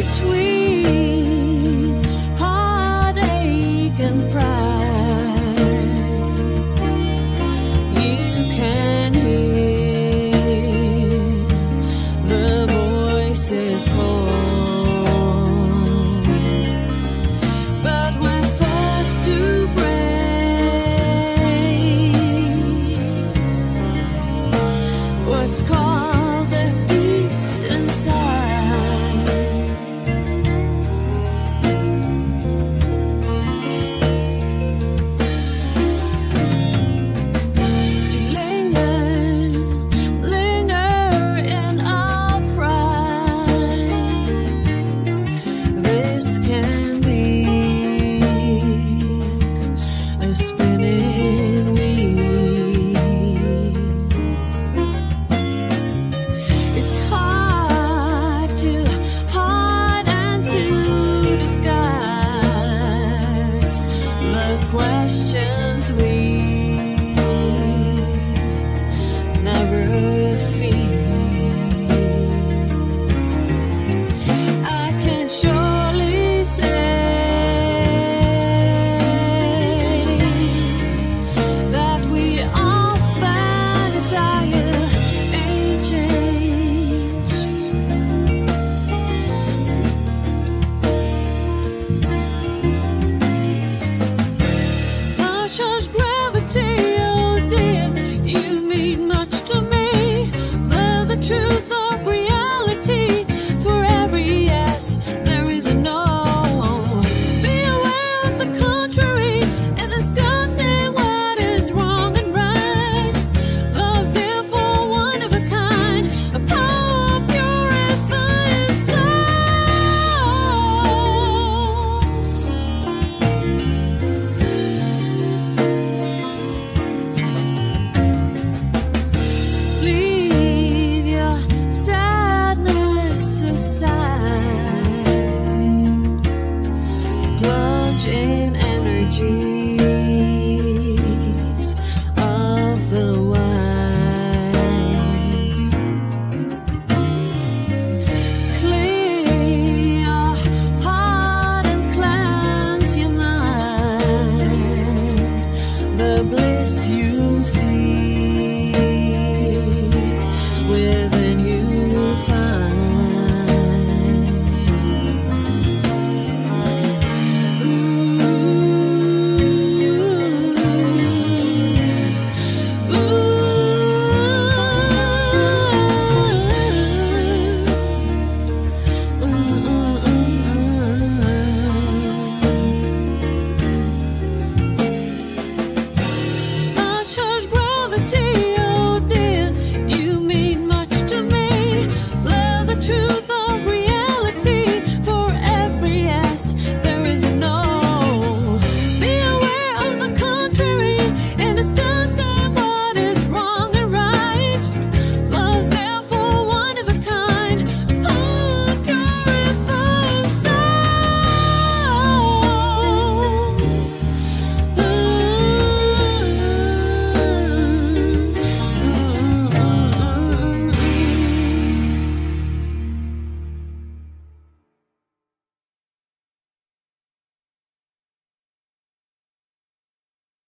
between heartache and pride. You can hear the voices call, but we're forced to break what's called the peace inside. To linger in our pride. This can be a spinning wheel. It's hard and to disguise the questions we never feel. I can surely say that we often desire a change. Harsh gravity, oh dear, you mean much to me. The truth of reality, for every yes there is a no. Be aware of the contrary and discussing what is wrong and right. Love's therefore one of a kind, a power purifying souls. Leave your sadness aside. Plunge in energy.